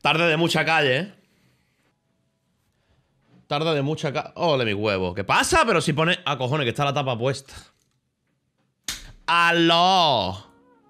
Tarde de mucha calle, ¿eh? Tarde de mucha calle. Ole, mi huevo. ¿Qué pasa? Pero si pone... Ah, cojones, que está la tapa puesta. ¡Aló!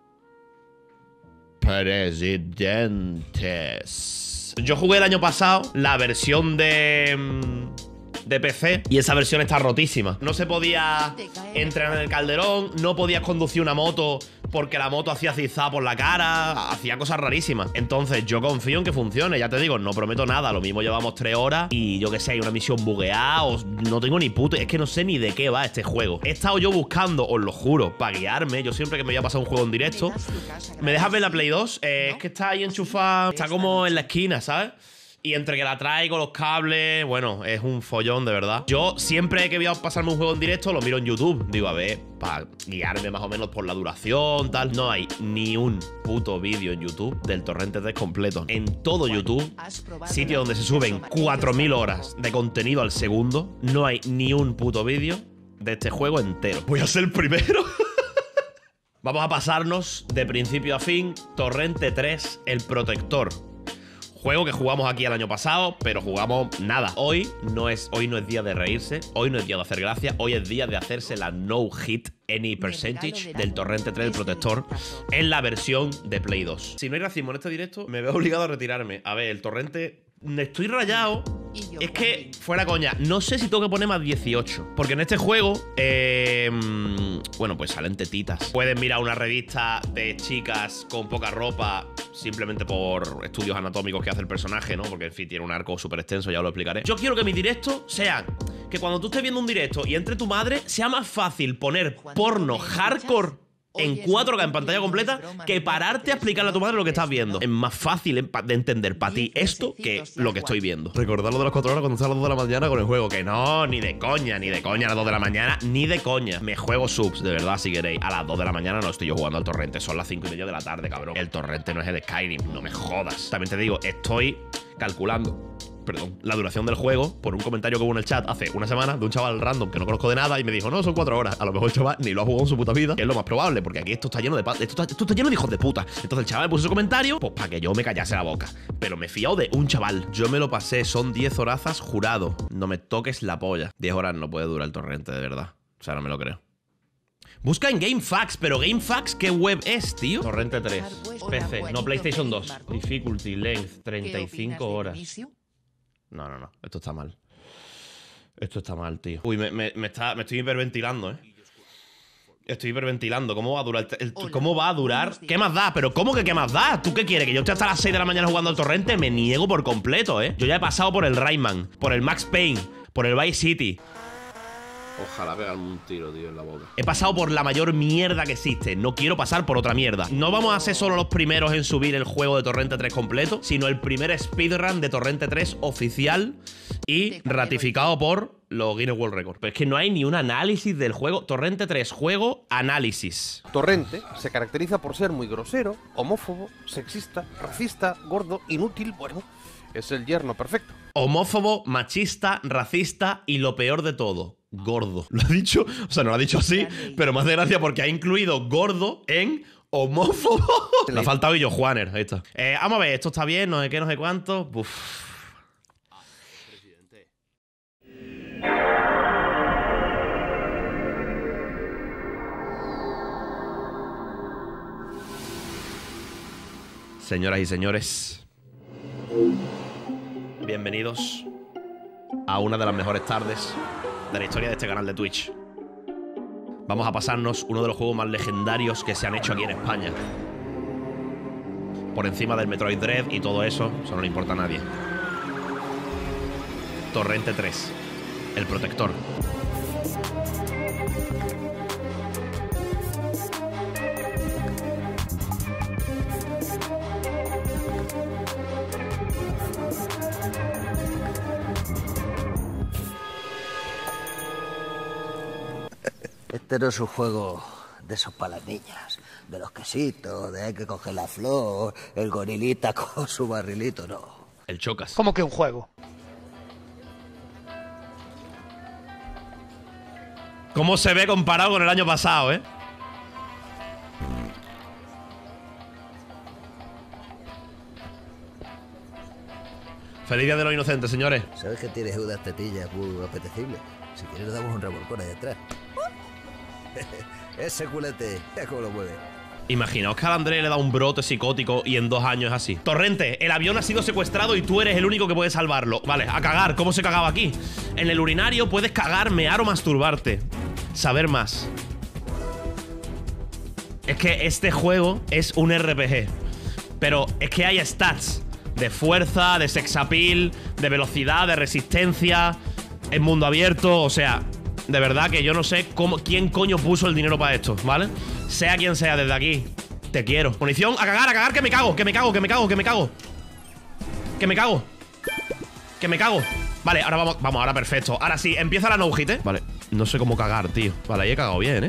Presidentes. Yo jugué el año pasado la versión de PC y esa versión está rotísima. No se podía entrar en el calderón, no podías conducir una moto porque la moto hacía zigzag por la cara, hacía cosas rarísimas. Entonces yo confío en que funcione, ya te digo, no prometo nada. Lo mismo llevamos 3 horas y yo que sé, hay una misión bugueada o no tengo ni puto... Es que no sé ni de qué va este juego. He estado yo buscando, os lo juro, para guiarme. Yo siempre que me voy a pasar un juego en directo, ¿me dejas ver la Play 2? Es que está ahí enchufada, está como en la esquina, ¿sabes? Y entre que la traigo, los cables... Bueno, es un follón, de verdad. Yo siempre que voy a pasarme un juego en directo lo miro en YouTube. Digo, a ver, para guiarme más o menos por la duración, tal. No hay ni un puto vídeo en YouTube del Torrente 3 completo. En todo YouTube, sitio donde se suben 4000 horas de contenido al segundo, no hay ni un puto vídeo de este juego entero. Voy a ser el primero. Vamos a pasarnos de principio a fin Torrente 3, el protector. Juego que jugamos aquí el año pasado, pero jugamos nada. Hoy no es día de reírse, hoy no es día de hacer gracia, hoy es día de hacerse la no hit any percentage del Torrente 3 del protector en la versión de Play 2. Si no hay racismo en este directo, me veo obligado a retirarme. A ver, el Torrente... Estoy rayado. Es que, fuera coña, no sé si tengo que poner más 18. Porque en este juego, bueno, pues salen tetitas. Pueden mirar una revista de chicas con poca ropa simplemente por estudios anatómicos que hace el personaje, ¿no? Porque, en fin, tiene un arco súper extenso, ya os lo explicaré. Yo quiero que mis directos sean que cuando tú estés viendo un directo y entre tu madre, sea más fácil poner porno hardcore en 4K en pantalla completa que pararte a explicarle a tu madre lo que estás viendo. Es más fácil de entender para ti esto que lo que estoy viendo. Recordar lo de las 4 horas cuando estás a las 2 de la mañana con el juego. Que no, ni de coña a las 2 de la mañana, ni de coña. Me juego subs, de verdad, si queréis. A las 2 de la mañana no estoy yo jugando al Torrente. Son las 5:30 de la tarde, cabrón. El Torrente no es el Skyrim, no me jodas. También te digo, estoy calculando la duración del juego por un comentario que hubo en el chat hace una semana de un chaval random que no conozco de nada y me dijo, no, son 4 horas. A lo mejor el chaval ni lo ha jugado en su puta vida, que es lo más probable, porque aquí esto está lleno de esto está lleno de hijos de puta. Entonces el chaval me puso ese comentario, pues para que yo me callase la boca. Pero me he fiado de un chaval. Yo me lo pasé, son 10 horazas jurado. No me toques la polla. 10 horas no puede durar el Torrente, de verdad. O sea, no me lo creo. Busca en GameFAQs, pero GameFAQs, ¿qué web es, tío? Torrente 3, PC, no PlayStation 2. Difficulty, length, 35 horas. No, esto está mal. Esto está mal, tío. Uy, me estoy hiperventilando, ¿eh? Estoy hiperventilando. ¿Cómo va a durar? ¿Cómo va a durar? ¿Qué más da? ¿Pero cómo que qué más da? ¿Tú qué quieres? ¿Que yo esté hasta las 6 de la mañana jugando al Torrente? Me niego por completo, ¿eh? Yo ya he pasado por el Rayman, por el Max Payne, por el Vice City. Ojalá pegarme un tiro, tío, en la boca. He pasado por la mayor mierda que existe. No quiero pasar por otra mierda. No vamos a ser solo los primeros en subir el juego de Torrente 3 completo, sino el primer speedrun de Torrente 3 oficial y ratificado por los Guinness World Records. Pero es que no hay ni un análisis del juego. Torrente 3, juego, análisis. Torrente se caracteriza por ser muy grosero, homófobo, sexista, racista, gordo, inútil. Bueno, es el yerno perfecto. Homófobo, machista, racista y lo peor de todo, gordo. Lo ha dicho, o sea, no lo ha dicho así, pero me hace gracia porque ha incluido gordo en homófobo. Me ha faltado yo, Juaner, ahí está. Vamos a ver, esto está bien, no sé qué, no sé cuánto. Uf. Señoras y señores, bienvenidos a una de las mejores tardes de la historia de este canal de Twitch. Vamos a pasarnos uno de los juegos más legendarios que se han hecho aquí en España. Por encima del Metroid Dread y todo eso no le importa a nadie. Torrente 3, el protector. Este no es un juego de esos para las niñas, de los quesitos, de hay que coger la flor, el gorilita con su barrilito, no. El Chocas. ¿Cómo que un juego? ¿Cómo se ve comparado con el año pasado, eh? Feliz Día de los Inocentes, señores. ¿Sabes que tienes unas tetillas muy apetecibles? Si quieres le damos un revolcón ahí detrás. Ese culete, es como lo mueve. Imaginaos que al Andrés le da un brote psicótico y en 2 años es así. Torrente, el avión ha sido secuestrado y tú eres el único que puede salvarlo. Vale, a cagar. ¿Cómo se cagaba aquí? En el urinario puedes cagar, mear o masturbarte. Saber más. Es que este juego es un RPG. Pero es que hay stats de fuerza, de sex appeal, de velocidad, de resistencia, en mundo abierto. O sea, de verdad que yo no sé quién coño puso el dinero para esto, ¿vale? Sea quien sea, desde aquí te quiero. Munición, a cagar, que me cago. Que me cago. Vale, ahora vamos, ahora perfecto. Ahora sí, empieza la no-hit, ¿eh? Vale, no sé cómo cagar, tío. Vale, ahí he cagado bien, ¿eh?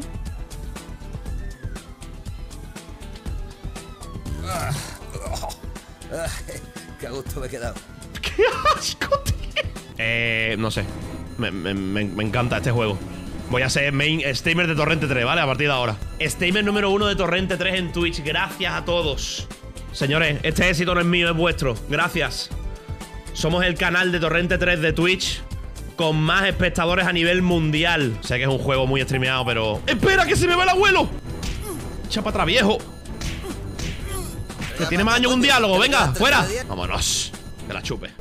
Qué a gusto me he quedado. ¡Qué asco, tío! No sé. Me encanta este juego. Voy a ser main streamer de Torrente 3, ¿vale? A partir de ahora. Streamer número 1 de Torrente 3 en Twitch. Gracias a todos. Señores, este éxito no es mío, es vuestro. Gracias. Somos el canal de Torrente 3 de Twitch con más espectadores a nivel mundial. Sé que es un juego muy streameado, pero... ¡Espera, que se me va el abuelo! ¡Echa para atrás, viejo! Que tiene más años que un diálogo. Venga, fuera. Vámonos. Que la chupe.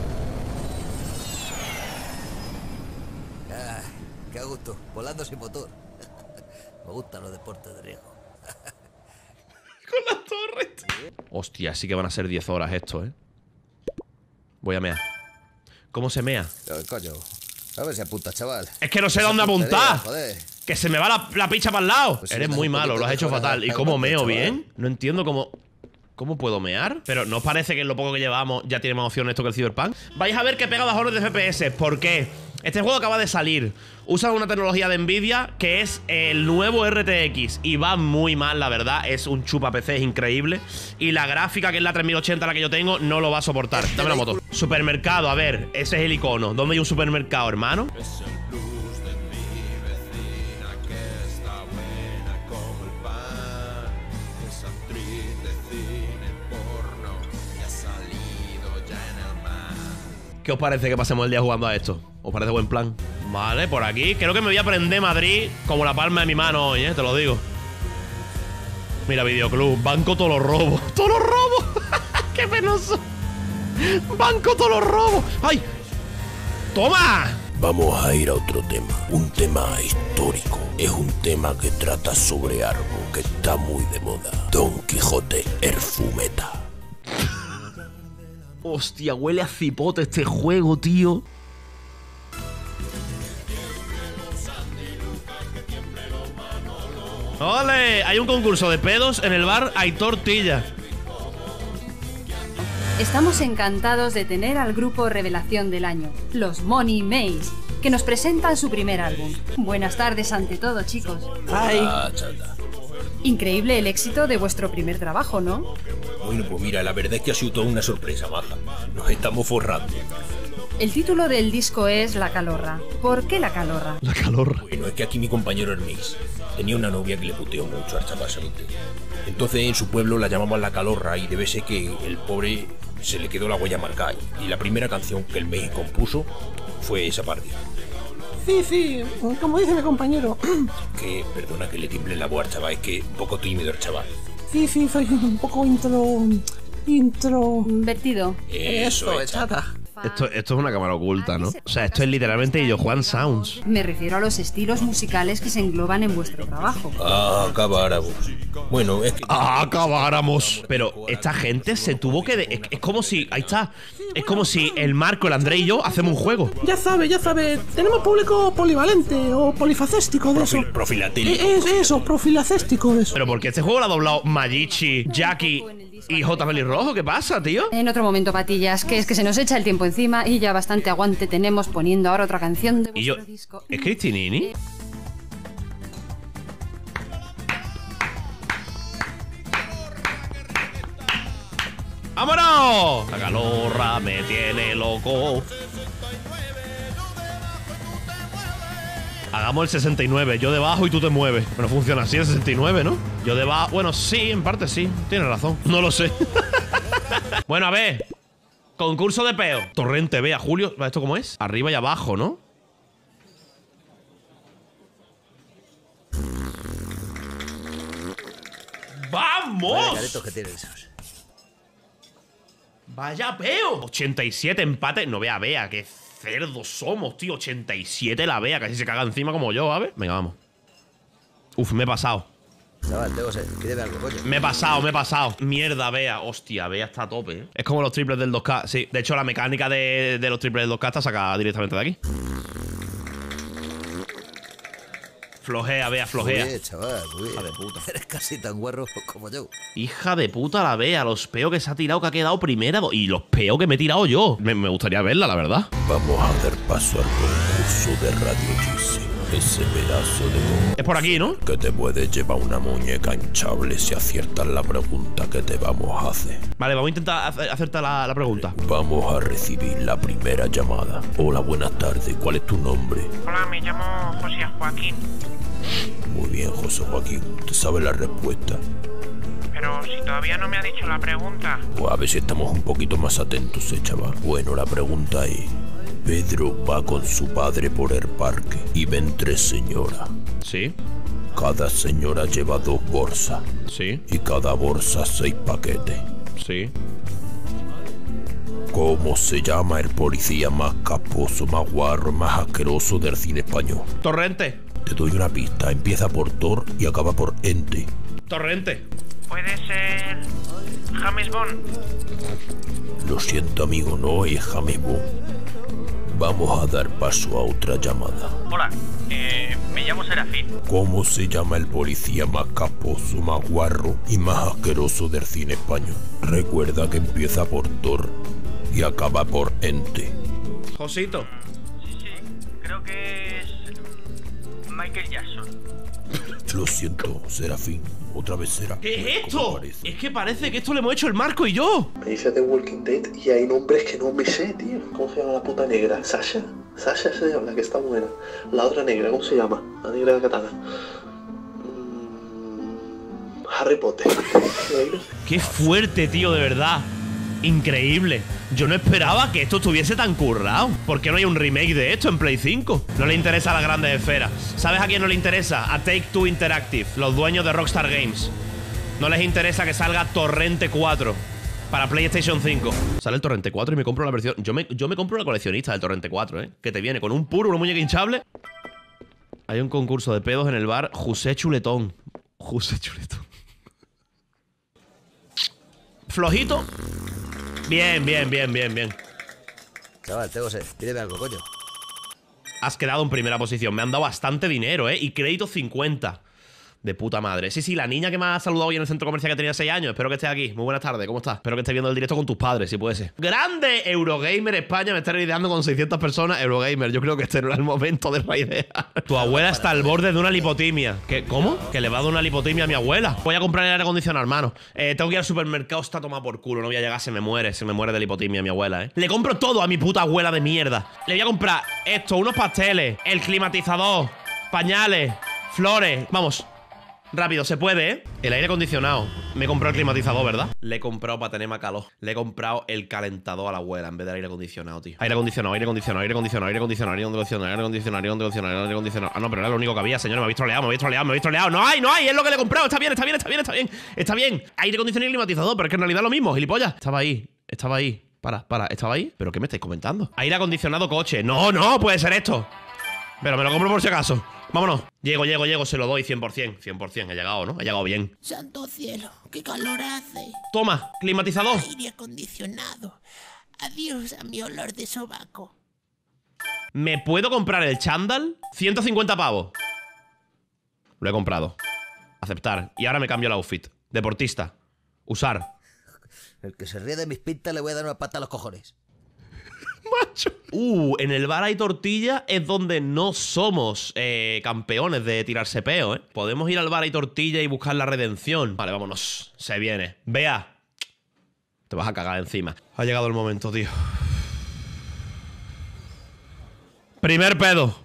Qué a gusto, volando sin motor. Me gustan los deportes de riesgo. Con la torre. Hostia, sí que van a ser 10 horas esto, ¿eh? Voy a mear. ¿Cómo se mea? Coño, a ver si apunta, chaval. Es que no sé dónde apuntar. Joder. Que se me va la picha para el lado. Pues Eres sí, muy malo, lo has hecho fatal. ¿Y cómo meo bien? No entiendo ¿Cómo puedo mear? Pero ¿no os parece que en lo poco que llevamos ya tiene más opciones esto que el Cyberpunk? Vais a ver que pega bajones de FPS. ¿Por qué? Este juego acaba de salir. Usa una tecnología de Nvidia que es el nuevo RTX y va muy mal, la verdad. Es un chupa PC, es increíble. Y la gráfica, que es la 3080 la que yo tengo, no lo va a soportar. Dame la moto. Supermercado, a ver, ese es el icono. ¿Dónde hay un supermercado, hermano? ¿Qué os parece que pasemos el día jugando a esto? ¿Os parece buen plan? Vale, por aquí. Creo que me voy a aprender Madrid como la palma de mi mano hoy, te lo digo. Mira, videoclub. Banco todos los robos. ¡Todos los robos! ¡Qué penoso! ¡Banco todos los robos! ¡Ay! ¡Toma! Vamos a ir a otro tema. Un tema histórico. Es un tema que trata sobre algo que está muy de moda. Don Quijote el Fumeta. Hostia, huele a cipote este juego, tío. ¡Ole! Hay un concurso de pedos en el bar Hay Tortilla. Estamos encantados de tener al grupo Revelación del Año, los Money Maze, que nos presentan su primer álbum. Buenas tardes ante todo, chicos. Chata. Increíble el éxito de vuestro primer trabajo, ¿no? Bueno, pues mira, la verdad es que ha sido toda una sorpresa, maja. Nos estamos forrando. El título del disco es La Calorra. ¿Por qué La Calorra? La calor. Bueno, es que aquí mi compañero Hermes tenía una novia que le puteó mucho al chaval Salute. Entonces en su pueblo la llamaban La Calorra y debe ser que el pobre se le quedó la huella marcada. Y la primera canción que el Hermes compuso fue esa parte. Sí, como dice mi compañero. Que, perdona que le tiemble la voz al chaval, es que un poco tímido el chaval. Sí, soy un poco Vertido. Eso es, chata. Esto es una cámara oculta, ¿no? O sea, esto es literalmente Yo Juan Sounds. Me refiero a los estilos musicales que se engloban en vuestro trabajo. Acabáramos. Bueno, es que... Acabáramos. Pero esta gente se tuvo que... Es como si... Ahí está. Es como si el Marco, el André y yo hacemos un juego. Ya sabe. Tenemos público polivalente o polifacéstico de eso. Profilatélico. Eso, profilacéstico de eso. Pero ¿por qué este juego lo ha doblado Magichi, Jackie y J. Pelirrojo? ¿Qué pasa, tío? En otro momento, patillas, que es que se nos echa el tiempo encima y ya bastante aguante tenemos poniendo ahora otra canción de vuestro disco. ¿Es Cristinini? ¡Vámonos! La calorra me tiene loco. Hagamos el 69, yo debajo y tú te mueves. Bueno, funciona así el 69, ¿no? Yo debajo... Bueno, sí, en parte sí. Tienes razón. No lo sé. Bueno, a ver. Concurso de peo. Torrente, vea, Julio. ¿Esto cómo es? Arriba y abajo, ¿no? ¡Vamos! Caretos que tienen esos. ¡Vaya peo! 87 empate. No vea, qué cerdos somos, tío. 87 la vea, casi se caga encima como yo, ¿sabes? Venga, vamos. Uf, me he pasado. Chaval, tengo sed. Pídeme algo, coño. Me he pasado. Mierda, Bea. Hostia, Bea está a tope, ¿eh? Es como los triples del 2K. Sí, de hecho, la mecánica de los triples del 2K está sacada directamente de aquí. Flojea, Bea, flojea. Muy bien, chaval, muy bien. Hija de puta. Eres casi tan guarro como yo. Hija de puta la Bea. Los peos que se ha tirado, que ha quedado primera. Y los peos que me he tirado yo. Me gustaría verla, la verdad. Vamos a dar paso al concurso de Radio Gise. Ese pedazo de... Es por aquí, ¿no? Que te puedes llevar una muñeca hinchable si aciertas la pregunta que te vamos a hacer. Vale, vamos a intentar hacerte la pregunta. Vamos a recibir la primera llamada. Hola, buenas tardes. ¿Cuál es tu nombre? Hola, me llamo José Joaquín. Muy bien, José Joaquín. ¿Te sabes la respuesta? Pero si todavía no me ha dicho la pregunta. Pues a ver si estamos un poquito más atentos, chaval. Bueno, la pregunta es... Pedro va con su padre por el parque y ven 3 señoras. Sí. Cada señora lleva 2 bolsas. Sí. Y cada bolsa 6 paquetes. Sí. ¿Cómo se llama el policía más caposo, más guarro, más asqueroso del cine español? Torrente. Te doy una pista. Empieza por Tor y acaba por Ente. Torrente. ¿Puede ser James Bond? Lo siento, amigo, no es James Bond. Vamos a dar paso a otra llamada. Hola, me llamo Serafín. ¿Cómo se llama el policía más caposo, más guarro y más asqueroso del cine español? Recuerda que empieza por Thor y acaba por Ente. Josito. Sí, creo que es Michael Jackson. Lo siento, Serafín. Otra vez será. ¿Qué es ¿Cómo esto? parece? Es que parece que esto lo hemos hecho el Marco y yo. Me dice The Walking Dead y hay nombres que no me sé, tío. ¿Cómo se llama la puta negra? ¿Sasha? Sasha se llama, la que está buena. La otra negra, ¿cómo se llama? La negra de katana. Harry Potter. Qué fuerte, tío, de verdad. Increíble. Yo no esperaba que esto estuviese tan currado. ¿Por qué no hay un remake de esto en Play 5? No le interesa a las grandes esferas. ¿Sabes a quién no le interesa? A Take-Two Interactive, los dueños de Rockstar Games. No les interesa que salga Torrente 4 para PlayStation 5. Sale el Torrente 4 y me compro la versión... Yo me compro la coleccionista del Torrente 4, ¿eh? Que te viene con un puro, una muñeca hinchable. Hay un concurso de pedos en el bar José Chuletón. José Chuletón. Flojito. Bien. Chaval, tengo sed. Pídeme algo, coño. Has quedado en primera posición. Me han dado bastante dinero, ¿eh? Y crédito 50. De puta madre. Sí, la niña que me ha saludado hoy en el centro comercial que tenía 6 años. Espero que estés aquí. Muy buenas tardes, ¿cómo estás? Espero que estés viendo el directo con tus padres, si puede ser. ¡Grande! Eurogamer España me está raideando con 600 personas. Eurogamer, yo creo que este no era el momento de raidear. Tu abuela está al borde de una lipotimia. ¿Qué? ¿Cómo? Que le va a dar una lipotimia a mi abuela. Voy a comprar el aire acondicionado, hermano. Tengo que ir al supermercado, está tomado por culo. No voy a llegar, se me muere de lipotimia mi abuela, ¿eh? Le compro todo a mi puta abuela de mierda. Le voy a comprar esto, unos pasteles, el climatizador, pañales, flores. Vamos. Rápido, se puede, ¿eh? El aire acondicionado. Me he comprado el climatizador, ¿verdad? Le he comprado para tener más calor. Le he comprado el calentador a la abuela en vez del aire acondicionado, tío. Aire acondicionado. Ah, no, pero era lo único que había, señor. Me habéis troleado. No hay. Es lo que le he comprado. Está bien. Aire acondicionado y climatizador, pero es que en realidad es lo mismo, gilipollas. Estaba ahí. Para. ¿Estaba ahí? ¿Pero qué me estáis comentando? Aire acondicionado coche. No puede ser esto. Pero me lo compro por si acaso. Vámonos. Llego, se lo doy 100%. 100%, he llegado, ¿no? He llegado bien. Santo cielo, qué calor hace. Toma, climatizador. Aire acondicionado. Adiós a mi olor de sobaco. ¿Me puedo comprar el chándal? 150 pavos. Lo he comprado. Aceptar. Y ahora me cambio el outfit. Deportista. Usar. El que se ríe de mis pintas le voy a dar una pata a los cojones. Macho. En el bar hay tortilla es donde no somos campeones de tirarse peo, ¿eh? Podemos ir al bar hay tortilla y buscar la redención. Vale, vámonos. Se viene. Vea. Te vas a cagar encima. Ha llegado el momento, tío. Primer pedo.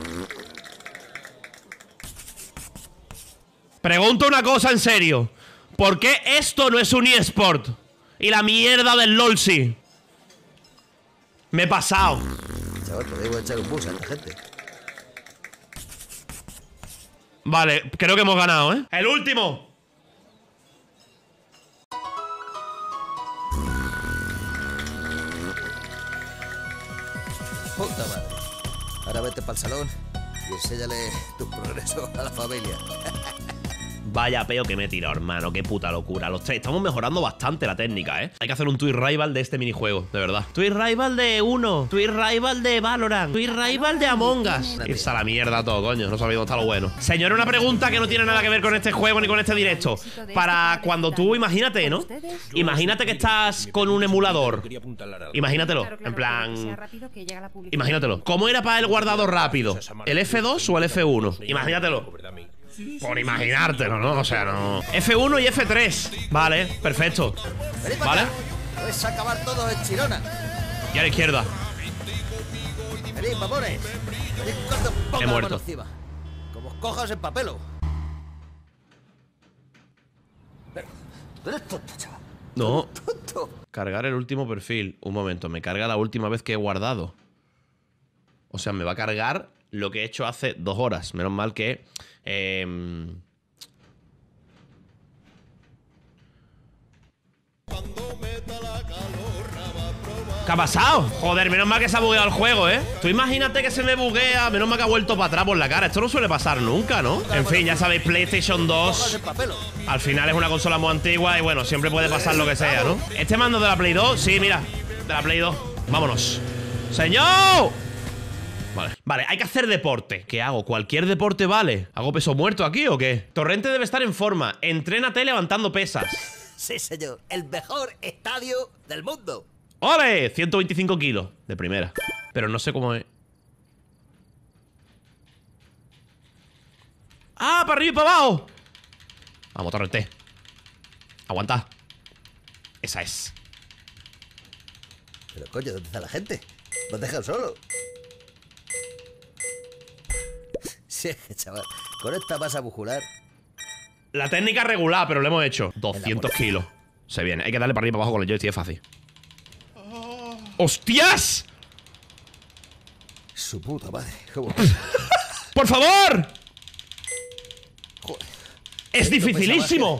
Pregunto una cosa en serio. ¿Por qué esto no es un eSport? Y la mierda del LOL sí. Me he pasado. Chaval, te debo echar un bus a la gente. Vale, creo que hemos ganado, ¿eh? ¡El último! Puta madre. Ahora vete para el salón y enséñale tus progresos a la familia. Vaya peo que me he tirado, hermano. Qué puta locura. Los tres estamos mejorando bastante la técnica, ¿eh? Hay que hacer un Twitch Rival de este minijuego, de verdad. Twitch Rival de Uno. Twitch Rival de Valorant. Twitch Rival de Among Us. Irse a la mierda todo, coño. No sabía dónde está lo bueno. Señor, una pregunta que no tiene nada que ver con este juego ni con este directo. Para cuando tú, imagínate, ¿no? Imagínate que estás con un emulador. Imagínatelo. En plan... Imagínatelo. ¿Cómo era para el guardado rápido? ¿El F2 o el F1? Imagínatelo. Por imaginártelo, ¿no? O sea, no. F1 y F3. Vale, perfecto. ¿Vale? Puedes acabar todo en Chirona. Y a la izquierda. Venid, mamones. Venid cuando ponga He la muerto. mano encima. Como os cojas en papelo. Pero, tú eres tonto, chaval. No. Tonto. Cargar el último perfil. Un momento, me carga la última vez que he guardado. O sea, me va a cargar lo que he hecho hace 2 horas. Menos mal que... ¿Qué ha pasado? Joder, menos mal que se ha bugueado el juego, ¿eh? Tú imagínate que se me buguea. Menos mal que ha vuelto para atrás por la cara. Esto no suele pasar nunca, ¿no? En fin, ya sabéis, PlayStation 2 al final es una consola muy antigua y bueno, siempre puede pasar lo que sea, ¿no? ¿Este mando de la Play 2? Sí, mira, de la Play 2. Vámonos. ¡Señor! Vale, hay que hacer deporte. ¿Qué hago? ¿Cualquier deporte vale? ¿Hago peso muerto aquí o qué? Torrente debe estar en forma. Entrénate levantando pesas. Sí, señor. El mejor estadio del mundo. ¡Ole! 125 kilos. De primera. Pero no sé cómo es. ¡Ah! ¡Para arriba y para abajo! Vamos, Torrente. Aguanta. Esa es. Pero coño, ¿dónde está la gente? ¿Nos dejan solo? Sí, chaval. Con esta masa muscular. La técnica regular, pero lo hemos hecho. 200 kilos. Se viene. Hay que darle para arriba y para abajo con el joystick, es fácil. ¡Hostias! Su puta madre. ¿Cómo? ¡Por favor! Joder. ¡Es dificilísimo!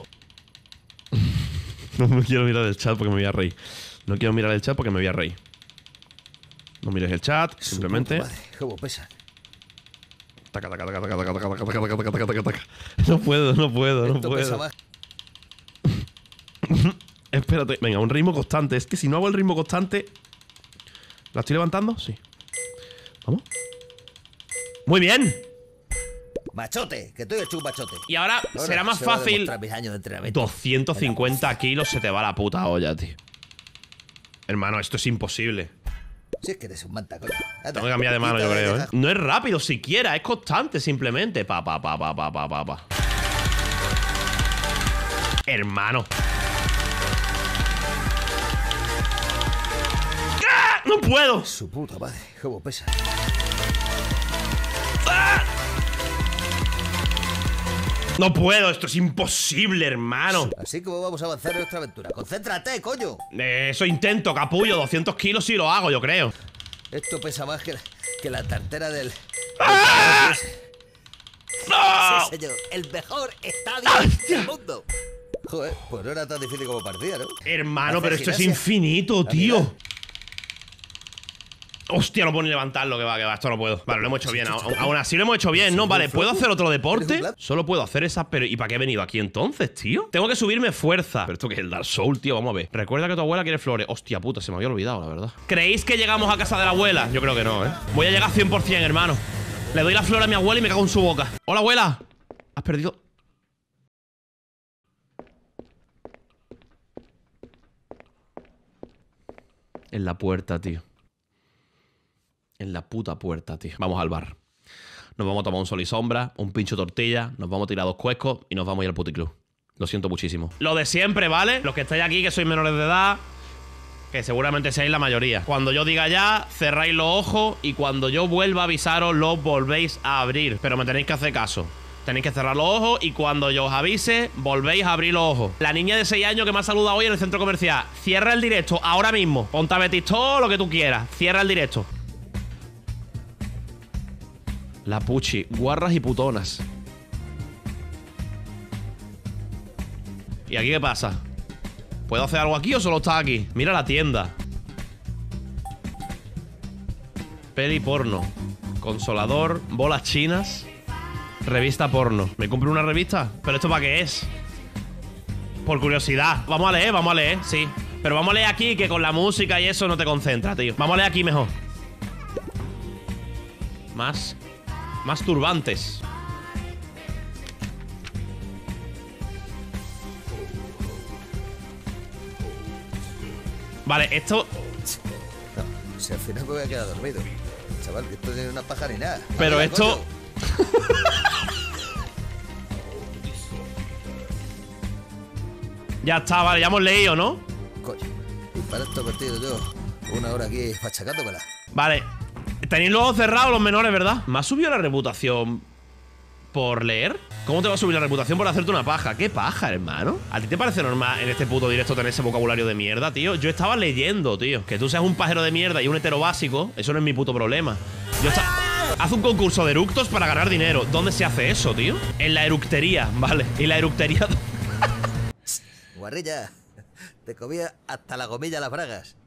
No quiero mirar el chat porque me voy a reír. No quiero mirar el chat porque me voy a reír. No mires el chat, simplemente. ¿Cómo pesa? Taca, taca, taca, taca, taca, taca, taca, taca, taca, taca, taca, taca. No puedo, no puedo, no puedo. Espérate, venga, un ritmo constante. Es que si no hago el ritmo constante. ¿La estoy levantando? Sí. Vamos. Muy bien. Machote, que tú eres un machote. Y ahora será más fácil. Mis años de entrenamiento. 250 kilos se te va la puta olla, tío. Hermano, esto es imposible. Si es que eres un manta, coño. Tengo que cambiar de mano, yo creo, ¿eh? No es rápido siquiera, es constante simplemente. Pa. Hermano. ¡Ah! ¡No puedo! Su puta madre, cómo pesa. ¡Ah! No puedo, esto es imposible, hermano. Así como vamos a avanzar en nuestra aventura. ¡Concéntrate, coño! Eso intento, capullo. 200 kilos sí lo hago, yo creo. Esto pesa más que la tartera del... ¡Ah! ¡No! Sí, señor. El mejor estadio del mundo. Joder, pues no era tan difícil como parecía, ¿no? Hermano, pero esto es infinito, tío. Hostia, no puedo ni levantarlo, que va, esto no puedo. Vale, lo hemos hecho bien, aún así lo hemos hecho bien, ¿no? Vale, ¿puedo hacer otro deporte? Solo puedo hacer esas, pero ¿y para qué he venido aquí entonces, tío? Tengo que subirme fuerza. Pero esto que es el Dark Souls, tío, vamos a ver. Recuerda que tu abuela quiere flores. Hostia puta, se me había olvidado, la verdad. ¿Creéis que llegamos a casa de la abuela? Yo creo que no, ¿eh? Voy a llegar 100%, hermano. Le doy la flor a mi abuela y me cago en su boca. Hola, abuela. ¿Has perdido? En la puerta, tío. En la puta puerta, tío. Vamos al bar. Nos vamos a tomar un sol y sombra, un pincho de tortilla, nos vamos a tirar 2 cuescos y nos vamos a ir al puticlub. Lo siento muchísimo. Lo de siempre, ¿vale? Los que estáis aquí, que sois menores de edad, que seguramente seáis la mayoría. Cuando yo diga ya, cerráis los ojos y cuando yo vuelva a avisaros, los volvéis a abrir. Pero me tenéis que hacer caso. Tenéis que cerrar los ojos y cuando yo os avise, volvéis a abrir los ojos. La niña de 6 años que me ha saludado hoy en el centro comercial. Cierra el directo ahora mismo. Ponte a Betis todo lo que tú quieras. Cierra el directo. La Puchi, guarras y putonas. ¿Y aquí qué pasa? ¿Puedo hacer algo aquí o solo está aquí? Mira la tienda. Peli porno. Consolador, bolas chinas. Revista porno. ¿Me compro una revista? ¿Pero esto para qué es? Por curiosidad. Vamos a leer, sí. Pero vamos a leer aquí, que con la música y eso no te concentra, tío. Vamos a leer aquí mejor. Más turbantes. Vale, esto... No, si al final me voy a quedar dormido. Chaval, que esto no es una paja ni nada. Pero Vale, esto... Ya está, vale, ya hemos leído, ¿no? Coño, y para esto he perdido yo 1 hora aquí machacándomela. Vale, tenéis los ojos cerrados los menores, ¿verdad? ¿Me ha subido la reputación por leer? ¿Cómo te va a subir la reputación por hacerte una paja? ¿Qué paja, hermano? ¿A ti te parece normal en este puto directo tener ese vocabulario de mierda, tío? Yo estaba leyendo, tío. Que tú seas un pajero de mierda y un hetero básico, eso no es mi puto problema. Haz un concurso de eructos para ganar dinero. ¿Dónde se hace eso, tío? En la eructería, vale. ¿Y la eructería? Guarrilla, te comía hasta la gomilla las bragas.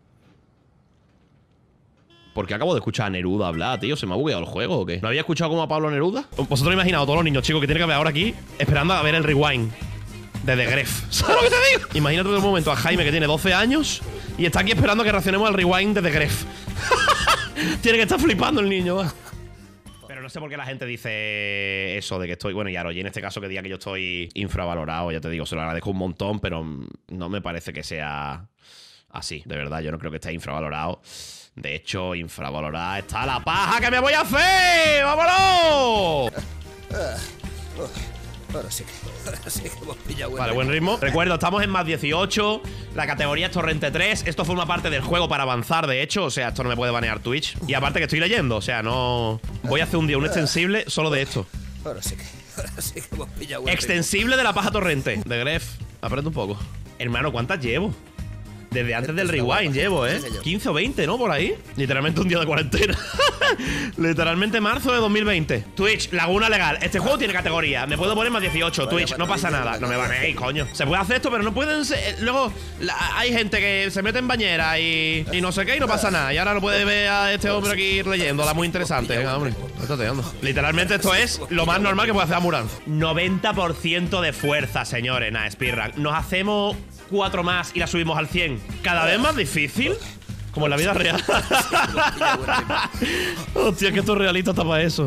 Porque acabo de escuchar a Neruda hablar, tío. ¿Se me ha bugueado el juego o qué? ¿No había escuchado como a Pablo Neruda? Vosotros imaginado todos los niños, chicos, que tienen que ver ahora aquí esperando a ver el rewind de The Gref. ¿Sabes lo que te digo? Imagínate de un momento a Jaime, que tiene 12 años y está aquí esperando a que reaccionemos al rewind de The Gref. Tiene que estar flipando el niño, va. Pero no sé por qué la gente dice eso de que estoy... Bueno, y Aroy en este caso que diga que yo estoy infravalorado, ya te digo, se lo agradezco un montón, pero no me parece que sea así. De verdad, yo no creo que esté infravalorado. De hecho, infravalorada está la paja que me voy a hacer. ¡Vámonos! Ahora sí que hemos pillado buen Vale, buen ritmo. Recuerdo, estamos en más 18. La categoría es Torrente 3. Esto forma parte del juego para avanzar, de hecho. O sea, esto no me puede banear Twitch. Y aparte que estoy leyendo, o sea, no... Voy a hacer un día un extensible solo de esto. Ahora sí que hemos pillado buen extensible de la paja torrente. De Gref. Aprende un poco. Hermano, ¿cuántas llevo? Desde antes del rewind llevo, 15 o 20, ¿no? Por ahí. Literalmente un día de cuarentena. Literalmente marzo de 2020. Twitch, Laguna Legal. Este juego tiene categoría. Me puedo poner más 18. Twitch, no pasa nada. No me baneéis, coño. Se puede hacer esto, pero no pueden ser... Luego, hay gente que se mete en bañera y no sé qué y no pasa nada. Y ahora lo puede ver a este hombre aquí leyendo. La muy interesante. Venga, hombre. Literalmente esto es lo más normal que puede hacer Amurán. 90% de fuerza, señores. Nah, Speedrun. Nos hacemos 4 más y la subimos al 100. Cada vez más difícil. Como en la vida real. Hostia, que esto es realista hasta para eso.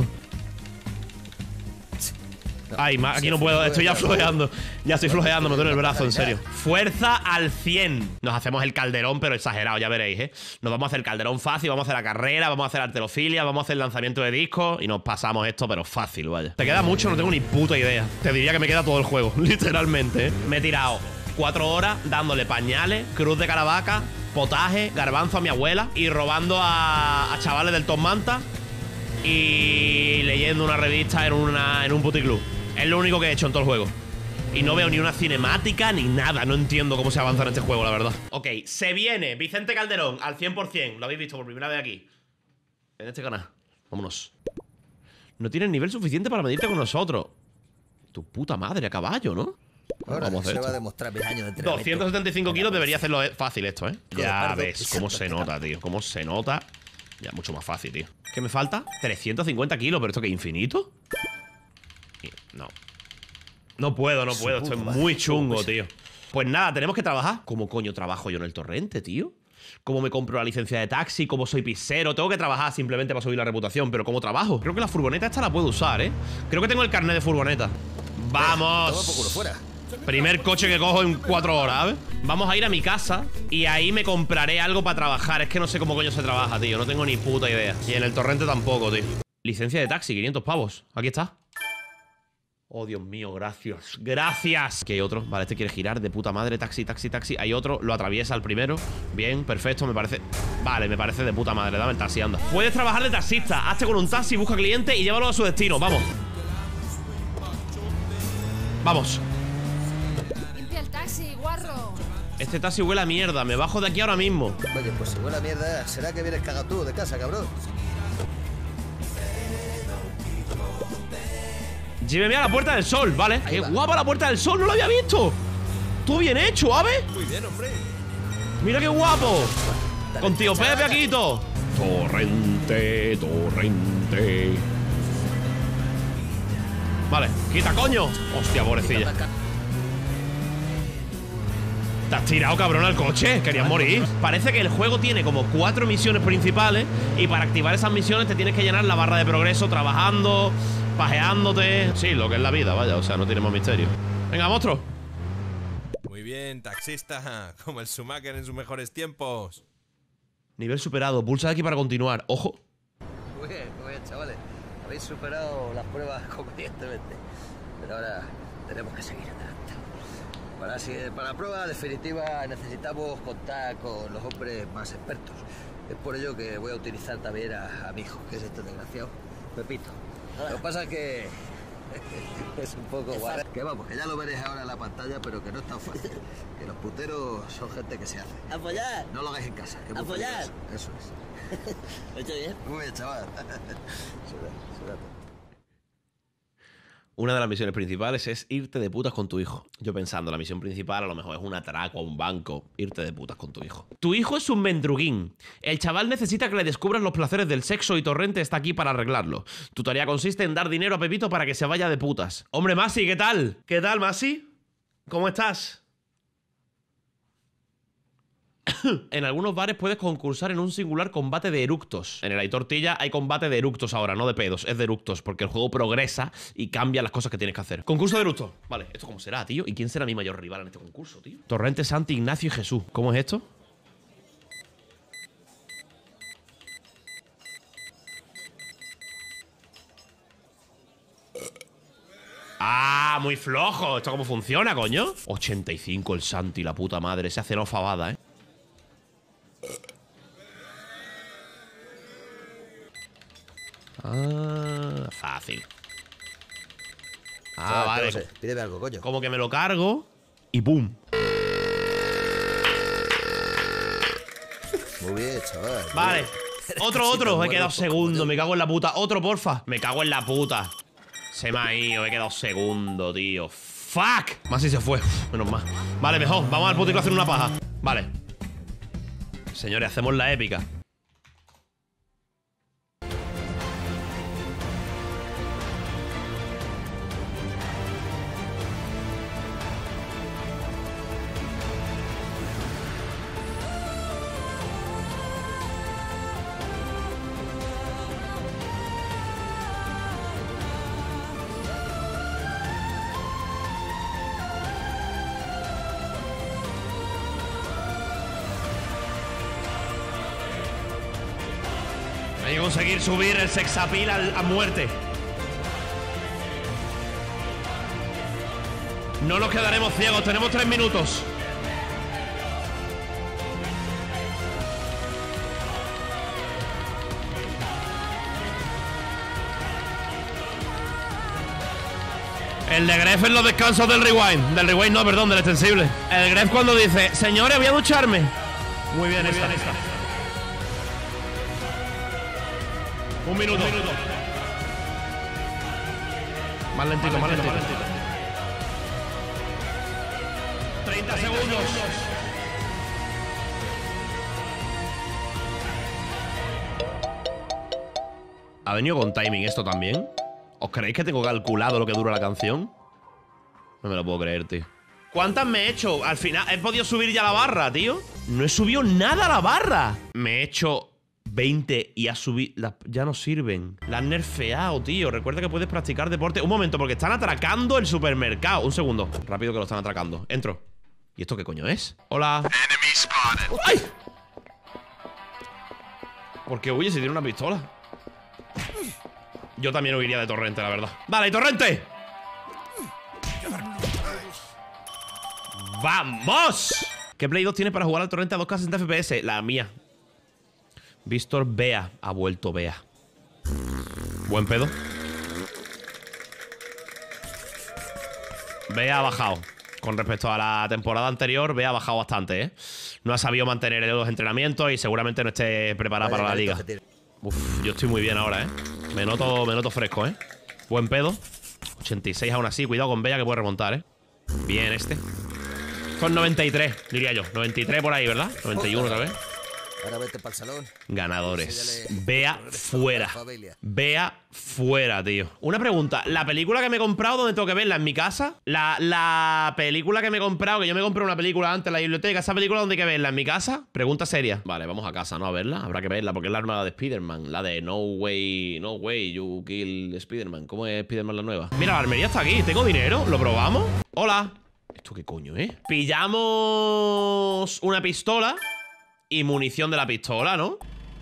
Ay, aquí no puedo, estoy ya flojeando. Ya estoy flojeando, me duele el brazo, en serio. Fuerza al 100. Nos hacemos el calderón, pero exagerado, ya veréis, Nos vamos a hacer el calderón fácil, vamos a hacer la carrera, vamos a hacer arterofilia, vamos a hacer el lanzamiento de discos y nos pasamos esto, pero fácil, vaya. ¿Te queda mucho? No tengo ni puta idea. Te diría que me queda todo el juego, literalmente, Me he tirado 4 horas dándole pañales, cruz de caravaca, potaje, garbanzo a mi abuela y robando a chavales del Top Manta y leyendo una revista en un puticlub. Es lo único que he hecho en todo el juego. Y no veo ni una cinemática ni nada. No entiendo cómo se avanza en este juego, la verdad. Ok, se viene Vicente Calderón al 100%. Lo habéis visto por primera vez aquí, en este canal. Vámonos. No tienes nivel suficiente para medirte con nosotros. Tu puta madre, a caballo, ¿no? Ahora vamos a se hacer va a esto. demostrar mis años de entrenamiento. 275 kilos debería hacerlo fácil esto, Ya Pardo, ves cómo se nota, tío. Cómo se nota. Ya, mucho más fácil, tío. ¿Qué me falta? 350 kilos, pero ¿esto qué? ¿Infinito? No. No puedo. Esto es muy chungo, tío. Pues nada, tenemos que trabajar. ¿Cómo coño trabajo yo en el torrente, tío? ¿Cómo me compro la licencia de taxi? ¿Cómo soy pisero? Tengo que trabajar simplemente para subir la reputación. ¿Pero cómo trabajo? Creo que la furgoneta esta la puedo usar, Creo que tengo el carnet de furgoneta. ¡Vamos! Toma por culo fuera. Primer coche que cojo en 4 horas, ¿sabes? Vamos a ir a mi casa y ahí me compraré algo para trabajar. Es que no sé cómo coño se trabaja, tío. No tengo ni puta idea. Y en el torrente tampoco, tío. Licencia de taxi, 500 pavos. Aquí está. Oh, Dios mío, gracias. ¡Gracias! Aquí hay otro. Vale, este quiere girar de puta madre. Taxi. Hay otro. Lo atraviesa el primero. Bien, perfecto, me parece. Vale, me parece de puta madre. Dame el taxi, anda. Puedes trabajar de taxista. Hazte con un taxi, busca cliente y llévalo a su destino. Vamos. Vamos. Limpia el taxi, guarro. Este taxi huele a mierda. Me bajo de aquí ahora mismo. Oye, pues si huele a mierda, ¿será que vienes cagado tú de casa, cabrón? Lléveme a la Puerta del Sol, ¿vale? Ahí ¡Qué va. guapa la Puerta del Sol! ¡No lo había visto! ¡Tú bien hecho, ¿sabes? Muy bien, hombre. ¡Mira qué guapo! Dale, Con tío chaval, Pepe aquí todo. Torrente, torrente. Vale, quita, coño. Hostia, pobrecilla. ¿Te has tirado, cabrón, al coche? Querías morir. Parece que el juego tiene como 4 misiones principales y para activar esas misiones te tienes que llenar la barra de progreso trabajando, pajeándote. Sí, lo que es la vida, vaya, o sea, no tiene más misterio. Venga, monstruo. Muy bien, taxista, como el Schumacher en sus mejores tiempos. Nivel superado, pulsa aquí para continuar. Ojo. Muy bien, chavales. Habéis superado las pruebas convenientemente. Pero ahora tenemos que seguir adelante. Para la prueba definitiva necesitamos contar con los hombres más expertos. Es por ello que voy a utilizar también a mi hijo, que es este desgraciado, Pepito. Lo que pasa es que es un poco guay. Que vamos, que ya lo veréis ahora en la pantalla, pero que no es tan fácil. Que los puteros son gente que se hace. ¡Apoyar! No lo hagáis en casa. Que es muy ¡Apoyar! peligroso. Eso es. ¿Lo he hecho bien? Muy bien, chaval. Será. Una de las misiones principales es irte de putas con tu hijo. Yo pensando, la misión principal a lo mejor es un atraco a un banco. Irte de putas con tu hijo. Tu hijo es un mendruguín. El chaval necesita que le descubras los placeres del sexo y Torrente está aquí para arreglarlo. Tu tarea consiste en dar dinero a Pepito para que se vaya de putas. Hombre, Masi, ¿qué tal? ¿Qué tal, Masi? ¿Cómo estás? En algunos bares puedes concursar en un singular combate de eructos. En el Hay Tortilla hay combate de eructos ahora, no de pedos, es de eructos, porque el juego progresa y cambia las cosas que tienes que hacer. Concurso de eructos. Vale, ¿esto cómo será, tío? ¿Y quién será mi mayor rival en este concurso, tío? Torrente, Santi, Ignacio y Jesús. ¿Cómo es esto? ¡Ah! Muy flojo. ¿Esto cómo funciona, coño? 85 el Santi, la puta madre. Se hace no fabada, ¿eh? Ah, fácil. Ah, Chaval, vale. no sé, pídeme algo, coño. Como que me lo cargo y ¡pum! Muy bien, chaval. Vale. Otro. Me he quedado muerto, segundo. Me cago en la puta. Otro, porfa. Me cago en la puta. Se me ha ido. Me he quedado segundo, tío. ¡Fuck! Más si se fue. Uf, menos mal. Vale, mejor. Vamos al puticlo a hacer una paja. Vale. Señores, hacemos la épica. Hay que conseguir subir el sexapil a muerte. No nos quedaremos ciegos, tenemos 3 minutos. El de Gref en los descansos del rewind. Del rewind no, perdón, del extensible. El Gref cuando dice, señores, voy a ducharme. Muy bien, esta. Un minuto. Más lentito. 30 segundos. ¿Ha venido con timing esto también? ¿Os creéis que tengo calculado lo que dura la canción? No me lo puedo creer, tío. ¿Cuántas me he hecho? Al final, ¿he podido subir ya la barra, tío? No he subido nada a la barra. Me he hecho 20 y ha subido... Ya no sirven. La han nerfeado, tío. Recuerda que puedes practicar deporte. Un momento, porque están atracando el supermercado. Un segundo. Rápido que lo están atracando. Entro. ¿Y esto qué coño es? Hola. ¡Ay! ¿Por qué huye si tiene una pistola? Yo también huiría de Torrente, la verdad. ¡Vale, Torrente! ¡Vamos! ¿Qué Play 2 tiene para jugar al Torrente a 2K 60 FPS? La mía. Víctor Bea. Ha vuelto Bea. Buen pedo. Bea ha bajado. Con respecto a la temporada anterior, Bea ha bajado bastante, ¿eh? No ha sabido mantener los entrenamientos y seguramente no esté preparada para la liga. Uf, yo estoy muy bien ahora, ¿eh? Me noto fresco, ¿eh? Buen pedo. 86 aún así. Cuidado con Bea que puede remontar, ¿eh? Bien este. Con 93, diría yo. 93 por ahí, ¿verdad? 91 otra vez. Ahora vete para el salón. Ganadores. Bea fuera. Bea fuera, tío. Una pregunta. ¿La película que me he comprado, dónde tengo que verla? ¿En mi casa? La película que me he comprado, que yo me compré una película antes en la biblioteca, ¿esa película dónde hay que verla? ¿En mi casa? Pregunta seria. Vale, vamos a casa, ¿no? A verla. Habrá que verla porque es la nueva de Spider-Man. La de No Way You Kill Spider-Man. ¿Cómo es Spider-Man la nueva? Mira, la armería está aquí. ¿Tengo dinero? ¿Lo probamos? Hola. ¿Esto qué coño, eh? Pillamos una pistola y munición de la pistola, ¿no?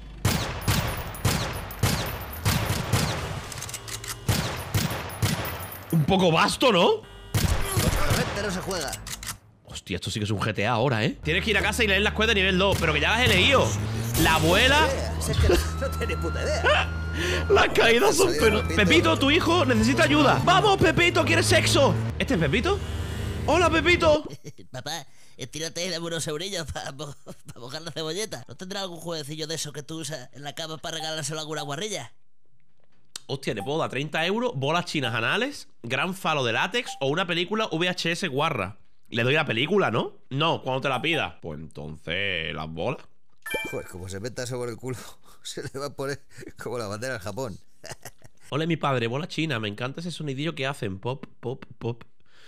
Un poco vasto, ¿no? No se juega. Hostia, esto sí que es un GTA ahora, ¿eh? Tienes que ir a casa y leer las quests de nivel 2, pero que ya las he leído. La abuela... No tienes puta idea. Las caídas son... Pepito, tu hijo necesita ayuda. ¡Vamos, Pepito! ¿Quieres sexo? ¿Este es Pepito? ¡Hola, Pepito! Papá, estírate y dame unos eurillos para mojar la cebolleta. ¿No tendrás algún jueguecillo de esos que tú usas en la cama para regalárselo a alguna guarrilla? Hostia, le puedo dar 30 euros, bolas chinas anales, gran falo de látex o una película VHS guarra. Le doy la película, ¿no? No, cuando te la pida. Pues entonces, ¿las bolas? Joder, como se meta eso por el culo, se le va a poner como la bandera del Japón. Ole, mi padre, bola china. Me encanta ese sonidillo que hacen. Pop, pop, pop.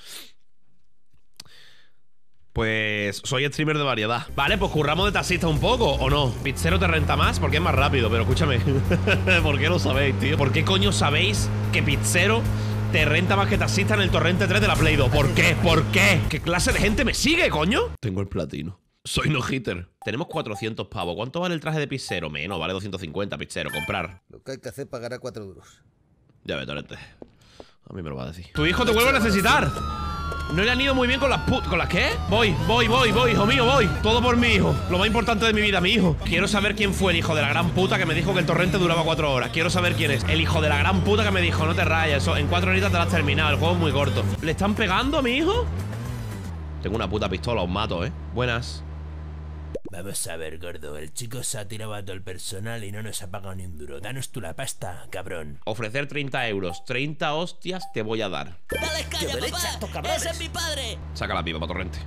Pues soy streamer de variedad. Vale, pues curramos de taxista un poco, ¿o no? Pizzero te renta más porque es más rápido, pero escúchame. ¿Por qué lo sabéis, tío? ¿Por qué coño sabéis que Pizzero te renta más que taxista en el Torrente 3 de la Play 2? ¿Por qué? ¿Por qué? ¿Qué clase de gente me sigue, coño? Tengo el platino. Soy no hitter. Tenemos 400 pavos. ¿Cuánto vale el traje de Pizzero? Menos, vale 250, Pizzero. Comprar. Lo que hay que hacer es pagar a 4 duros. Ya ve, Torrente. A mí me lo va a decir. Tu hijo te vuelve a necesitar. No le han ido muy bien con las ¿Con las qué? Voy, hijo mío, voy. Todo por mi hijo. Lo más importante de mi vida, mi hijo. Quiero saber quién fue el hijo de la gran puta que me dijo que el torrente duraba 4 horas. Quiero saber quién es. El hijo de la gran puta que me dijo, no te rayes, eso, en 4 horitas te lo has terminado. El juego es muy corto. ¿Le están pegando a mi hijo? Tengo una puta pistola, os mato, Buenas. Vamos a ver, gordo. El chico se ha tirado a todo el personal y no nos ha pagado ni un duro. Danos tú la pasta, cabrón. Ofrecer 30 euros. 30 hostias te voy a dar. ¡Dale calla, papá! ¡Ese es mi padre! Saca la pipa para Torrente.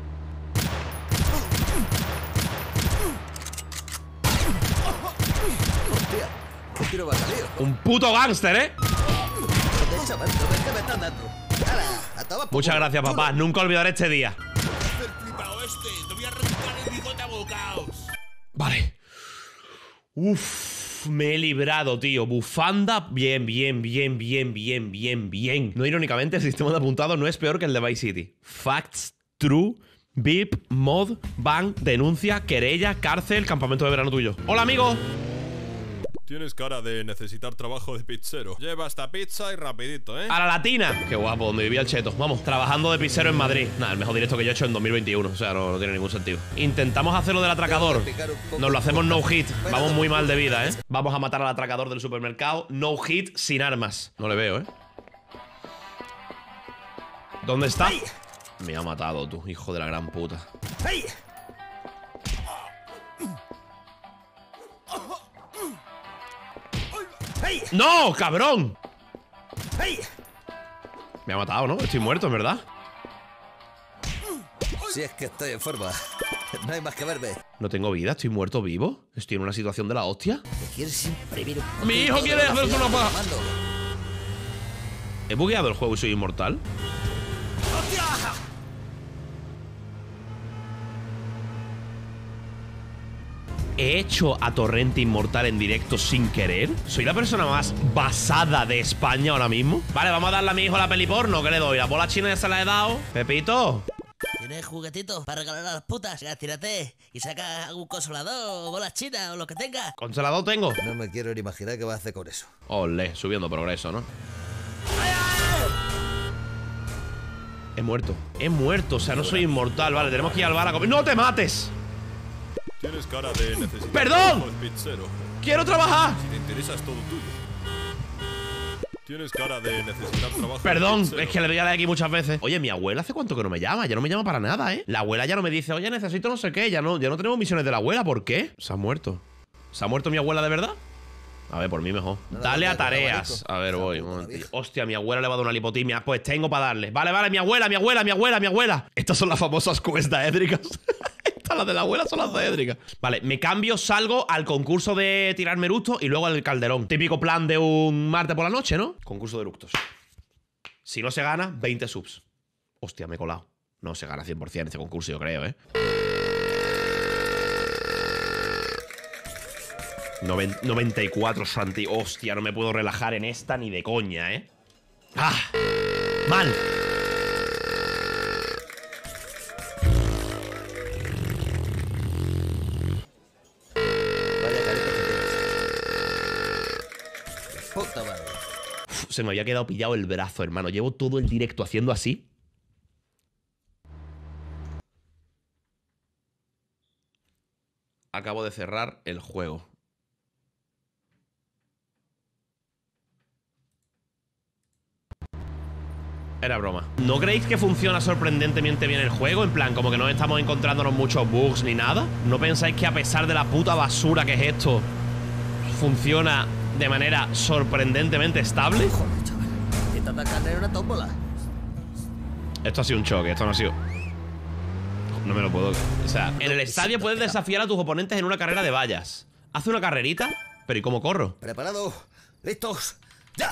Hostia, un tiro va a salir. Un puto gángster, Muchas gracias, papá. Nunca olvidaré este día. Vale. Uf, me he librado, tío. Bufanda, bien. No, irónicamente, el sistema de apuntados no es peor que el de Vice City. Facts, true, VIP, mod, ban, denuncia, querella, cárcel, campamento de verano tuyo. Hola, amigo. Tienes cara de necesitar trabajo de pizzero. Lleva esta pizza y rapidito, A la latina. Qué guapo, donde vivía el cheto. Vamos, trabajando de pizzero en Madrid. Nada, el mejor directo que yo he hecho en 2021. O sea, no tiene ningún sentido. Intentamos hacerlo del atracador. Nos lo hacemos no hit. Vamos muy mal de vida, Vamos a matar al atracador del supermercado. No hit, sin armas. No le veo, ¿Dónde está? Me ha matado, tú, hijo de la gran puta. ¡No, cabrón! Me ha matado, ¿no? Estoy muerto, en verdad. Si es que estoy en forma. No hay más que verme. No tengo vida, estoy muerto vivo. Estoy en una situación de la hostia. ¿Quieres imprimir un ¡Mi hijo quiere hacerse una paja! ¿He bugueado el juego y soy inmortal? ¿He hecho a Torrente inmortal en directo sin querer? ¿Soy la persona más basada de España ahora mismo? Vale, vamos a darle a mi hijo la peli porno. ¿Qué le doy? ¿La bola china ya se la he dado? Pepito. ¿Tienes juguetitos para regalar a las putas? Ya, tírate y saca algún consolador o bolas chinas o lo que tengas. ¿Consolador tengo? No me quiero ni imaginar qué va a hacer con eso. Olé, subiendo progreso, ¿no? He muerto. He muerto, o sea, no soy inmortal. Vale, tenemos que ir al bar a comer. ¡No te mates! Tienes cara de necesitar. ¡Perdón! Pizzero. ¡Quiero trabajar! Si te interesa es todo tuyo. Tienes cara de necesitar trabajo. Perdón, Pizzero. es que le doy a la X muchas veces. Oye, mi abuela hace cuánto que no me llama. Ya no me llama para nada, ¿eh? La abuela ya no me dice, oye, necesito no sé qué. Ya no tenemos misiones de la abuela. ¿Por qué? Se ha muerto. ¿Se ha muerto mi abuela de verdad? A ver, por mí mejor. Dale a tareas. A ver, voy. Un momentillo. Hostia, mi abuela le va a dar una lipotimia. Pues tengo para darle. Vale, mi abuela. Estas son las famosas quests daédricas. Estas, las de la abuela, son las daédricas. Vale, me cambio, salgo al concurso de tirarme eructos y luego al calderón. Típico plan de un martes por la noche, ¿no? Concurso de eructos. Si no se gana, 20 subs. Hostia, me he colado. No se gana 100% en este concurso, yo creo, ¿eh? 94, Santi. Hostia, no me puedo relajar en esta ni de coña, ¿eh? ¡Ah! ¡Mal! Vaya carita que tienes. Puta madre. Uf, se me había quedado pillado el brazo, hermano. Llevo todo el directo haciendo así. Acabo de cerrar el juego. Era broma. ¿No creéis que funciona sorprendentemente bien el juego? En plan, como que no estamos encontrándonos muchos bugs ni nada. ¿No pensáis que a pesar de la puta basura que es esto, funciona de manera sorprendentemente estable? Joder, chaval. Intenta carne en una tómbola. Esto ha sido un choque, esto no ha sido... No me lo puedo... O sea, en el estadio puedes desafiar a tus oponentes en una carrera de vallas. Hace una carrerita, pero ¿y cómo corro? ¿Preparado? ¿Listos? ¡Ya!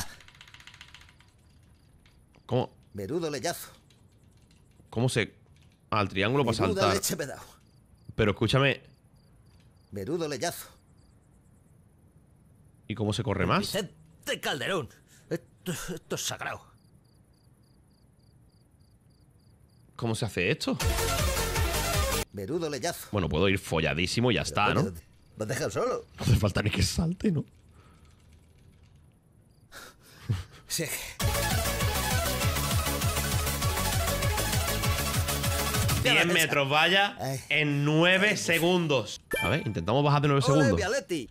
¿Cómo? Menudo leñazo. ¿Cómo se...? Ah, al triángulo para Menuda saltar. leche me he dado. Pero escúchame... Menudo leñazo. ¿Y cómo se corre más? Vicente Calderón. Esto es sagrado. ¿Cómo se hace esto? Menudo leñazo. Bueno, puedo ir folladísimo y ya está, ¿no? ¿Me has dejado solo? No hace falta ni que salte, ¿no? Sí. 10 metros vaya en 9 segundos. A ver, intentamos bajar de 9 segundos. Vialetti.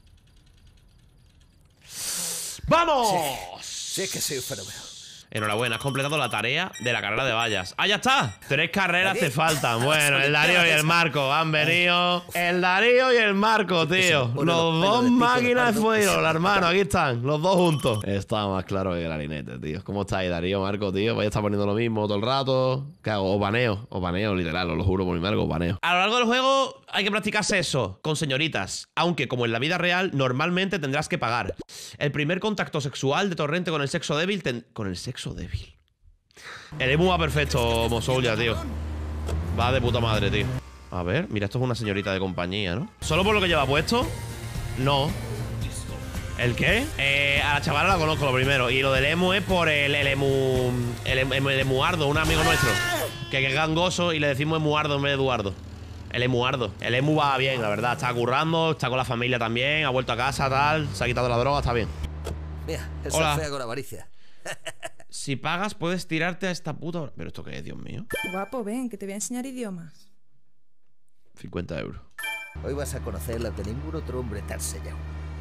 ¡Vamos! Sí, es que soy un fenómeno. Enhorabuena, has completado la tarea de la carrera de vallas. ¡Ah, ya está! 3 carreras te faltan. Bueno, el Darío y el Marco han venido. El Darío y el Marco, tío. Los dos máquinas de fuego, hermano. Aquí están, los dos juntos. Está más claro que el harinete, tío. ¿Cómo estáis, Darío, Marco, tío? Vais a estar poniendo lo mismo todo el rato. ¿Qué hago? Os baneo, literal, os lo juro por mi Marco, os baneo. A lo largo del juego hay que practicar sexo con señoritas. Aunque, como en la vida real, normalmente tendrás que pagar. El primer contacto sexual de Torrente con el sexo débil... Con el sexo débil. El emu va perfecto, Mosoulia, tío. Va de puta madre, tío. A ver, mira, esto es una señorita de compañía, ¿no? ¿Solo por lo que lleva puesto? No. ¿El qué? A la chavala la conozco lo primero. Y lo del emu es por el emuardo, un amigo nuestro. Que es gangoso y le decimos emuardo en vez de Eduardo. El emuardo. El emu va bien, la verdad. Está currando, está con la familia también. Ha vuelto a casa, tal. Se ha quitado la droga, está bien. Mira, eso Hola. es fea con avaricia. Si pagas, puedes tirarte a esta puta... ¿Pero esto qué es, Dios mío? Guapo, ven, que te voy a enseñar idiomas. 50 euros. Hoy vas a conocer lo que ningún otro hombre te ha enseñado.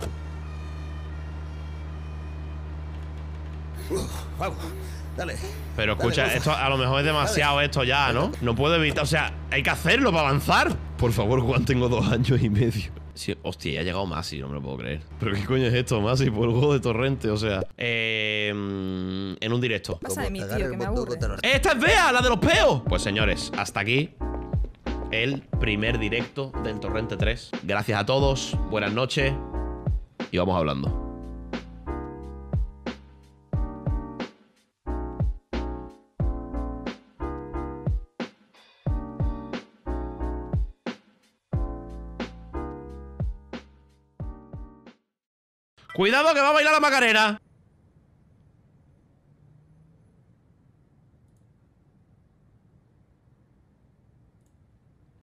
Vamos, dale. Pero escucha, Dale, esto a lo mejor es demasiado esto ya, ¿no? No puedo evitar, o sea, hay que hacerlo para avanzar. Por favor, Juan, tengo 2 años y medio. Sí, hostia, ya ha llegado Masi, no me lo puedo creer. ¿Pero qué coño es esto, Masi? Por el juego de Torrente, o sea. En un directo. Pasa de mí, tío, que me aburre. ¡Esta es Bea, la de los peos! Pues señores, hasta aquí el primer directo del Torrente 3. Gracias a todos, buenas noches y vamos hablando. ¡Cuidado que va a bailar la Macarena!